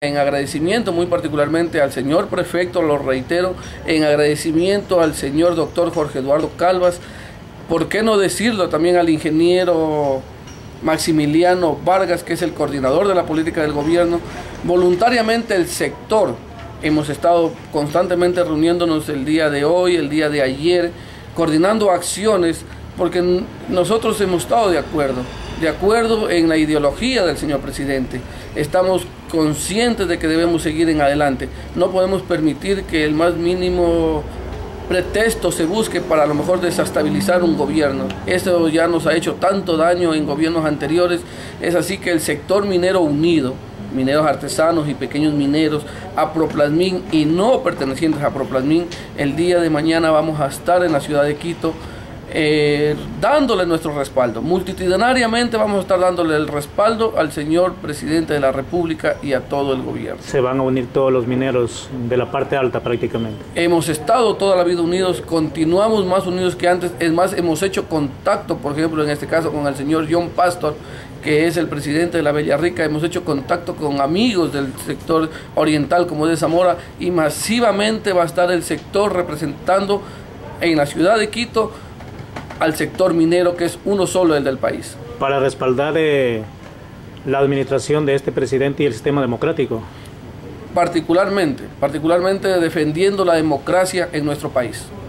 En agradecimiento muy particularmente al señor prefecto, lo reitero, en agradecimiento al señor doctor Jorge Eduardo Calvas, ¿por qué no decirlo también al ingeniero Maximiliano Vargas, que es el coordinador de la política del gobierno? Voluntariamente el sector, hemos estado constantemente reuniéndonos el día de hoy, el día de ayer, coordinando acciones, porque nosotros hemos estado de acuerdo en la ideología del señor presidente. Estamos conscientes de que debemos seguir en adelante. No podemos permitir que el más mínimo pretexto se busque para a lo mejor desestabilizar un gobierno. Esto ya nos ha hecho tanto daño en gobiernos anteriores. Es así que el sector minero unido, mineros artesanos y pequeños mineros, Aproplasmin y no pertenecientes a Aproplasmin, el día de mañana vamos a estar en la ciudad de Quito dándole nuestro respaldo. Multitudinariamente vamos a estar dándole el respaldo al señor presidente de la República y a todo el gobierno. ¿Se van a unir todos los mineros de la parte alta prácticamente? Hemos estado toda la vida unidos, continuamos más unidos que antes. Es más, hemos hecho contacto, por ejemplo, en este caso con el señor John Pastor, que es el presidente de la Bella Rica. Hemos hecho contacto con amigos del sector oriental como de Zamora, y masivamente va a estar el sector representando en la ciudad de Quito al sector minero, que es uno solo, el del país. Para respaldar la administración de este presidente y el sistema democrático. Particularmente defendiendo la democracia en nuestro país.